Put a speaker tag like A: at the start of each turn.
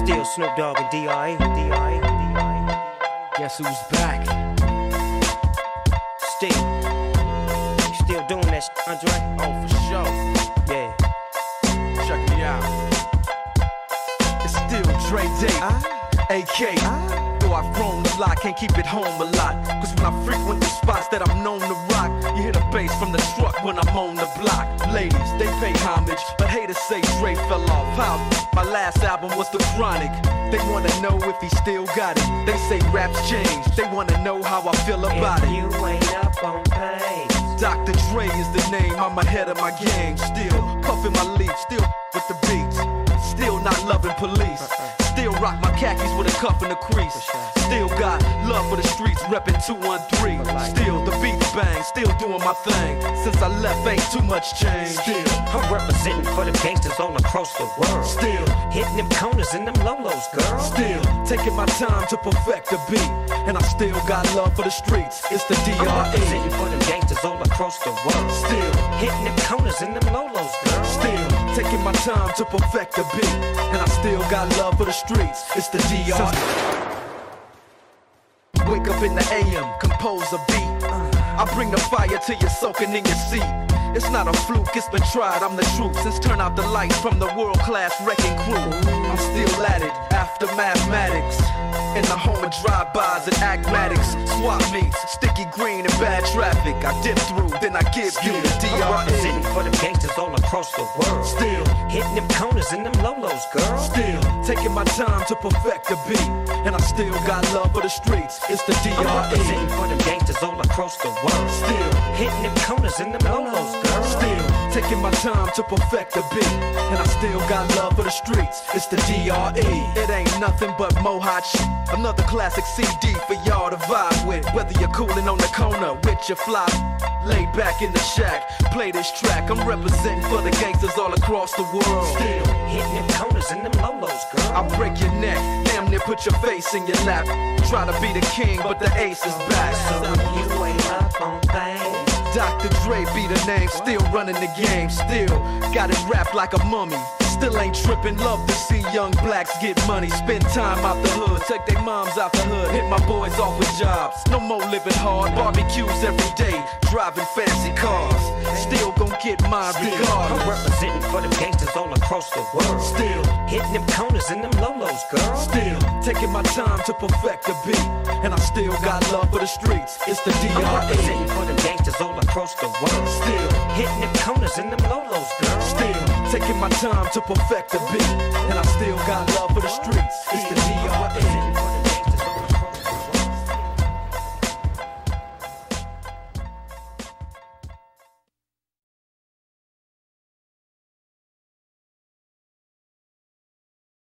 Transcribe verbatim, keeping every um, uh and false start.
A: Still Snoop Dogg and D R E. D R E. D R E.
B: Guess who's back?
A: Still. You still doing that shit, Andre?
B: Oh, for sure.
A: Yeah.
B: Check me out. It's still Dre Day,
A: Ah.
B: A K.
A: Ah.
B: Though I've grown a lot, can't keep it home a lot. Cause when I frequent the spots that I'm known to rock, you hear the bass from the truck when I'm on the block. Ladies, they pay homage, but haters say Dre fell off. How? My last album was The Chronic. They wanna know if he still got it. They say raps change, they wanna know how I feel about
A: If
B: it.
A: you ain't up on pace,
B: Doctor Dre is the name, I'm ahead of my game. Still puffin' my leaf, still with the beats. Still not loving police. Still rock my khakis with a cuff and a crease. Still got love for the streets, reppin' two one three. Still the beats bang, still doing my thing. Since I left, ain't too much change. Still,
A: I'm representing for the gangsters all across the world.
B: still,
A: Hitting them corners and them lolos, girl.
B: still taking my time to perfect the beat. And I still got love for the streets. It's the D
A: I'm
B: R E.
A: representing for them gangsters all across the world.
B: Still,
A: Hitting them corners and them lolos, girl.
B: still taking my time to perfect the beat. And I still got love for the streets. It's the D R E. Wake up in the A M, compose a beat. I bring the fire till you're soaking in your seat. It's not a fluke, it's been tried, I'm the truth. Since turn out the lights from the world-class wrecking crew, I'm still at it, after mathematics. In the home of drive-bys and acmatics, swap meets, sticky green and bad traffic. I dip through, then I give you the D
A: I'm
B: R E.
A: representing for them gangsters all across the world.
B: Still,
A: Hitting them corners and them lolos, girl.
B: still taking my time to perfect the beat. And I still got love for the streets. It's the D
A: I'm
B: R E.
A: representing for them gangsters all across the world.
B: Still,
A: Hitting them corners and them lolos, girl.
B: still taking my time to perfect the beat. And I still got love for the streets. It's the D R E. It ain't nothing but mohawk shit. Another classic C D for y'all to vibe with. Whether you're coolin' on the corner with your fly, laid back in the shack, play this track. I'm representing for the gangsters all across the world. Still,
A: Hitting them corners and them lolos, girl.
B: I'll break your neck, damn near put your face in your lap. Try to be the king, but the ace is back.
A: So you ain't up on things.
B: Doctor Dre be the name, still running the game, still got it wrapped like a mummy. Still ain't trippin', love to see young blacks get money. Spend time out the hood, take their moms out the hood, hit my boys off with jobs. No more living hard, barbecues every day, driving fancy cars. Still gon' get mine
A: I'm
B: regardless.
A: representing for them gangsters all across the world.
B: Still,
A: Hitting them corners and them lolos, girl.
B: still taking my time to perfect the beat. And I still got love for the streets. It's the D
A: I'm
B: R E.
A: representing for them gangsters all across the world.
B: Still,
A: Hitting them corners and them lolos, girl.
B: still taking my time to perfect the beat. And I still got love for the streets. It's the D
A: I'm
B: R E.
A: representing for them